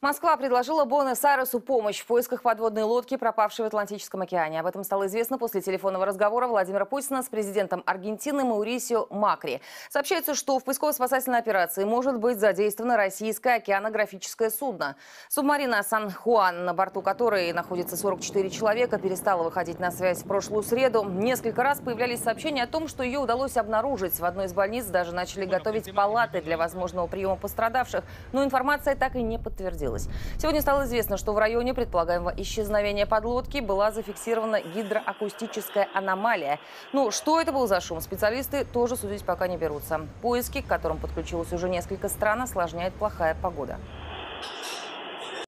Москва предложила Буэнос-Айресу помощь в поисках подводной лодки, пропавшей в Атлантическом океане. Об этом стало известно после телефонного разговора Владимира Путина с президентом Аргентины Маурисио Макри. Сообщается, что в поисково-спасательной операции может быть задействовано российское океанографическое судно. Субмарина «Сан-Хуан», на борту которой находится 44 человека, перестала выходить на связь в прошлую среду. Несколько раз появлялись сообщения о том, что ее удалось обнаружить. В одной из больниц даже начали готовить палаты для возможного приема пострадавших, но информация так и не подтвердилась. Сегодня стало известно, что в районе предполагаемого исчезновения подлодки была зафиксирована гидроакустическая аномалия. Но что это был за шум, специалисты тоже судить пока не берутся. Поиски, к которым подключилось уже несколько стран, осложняет плохая погода.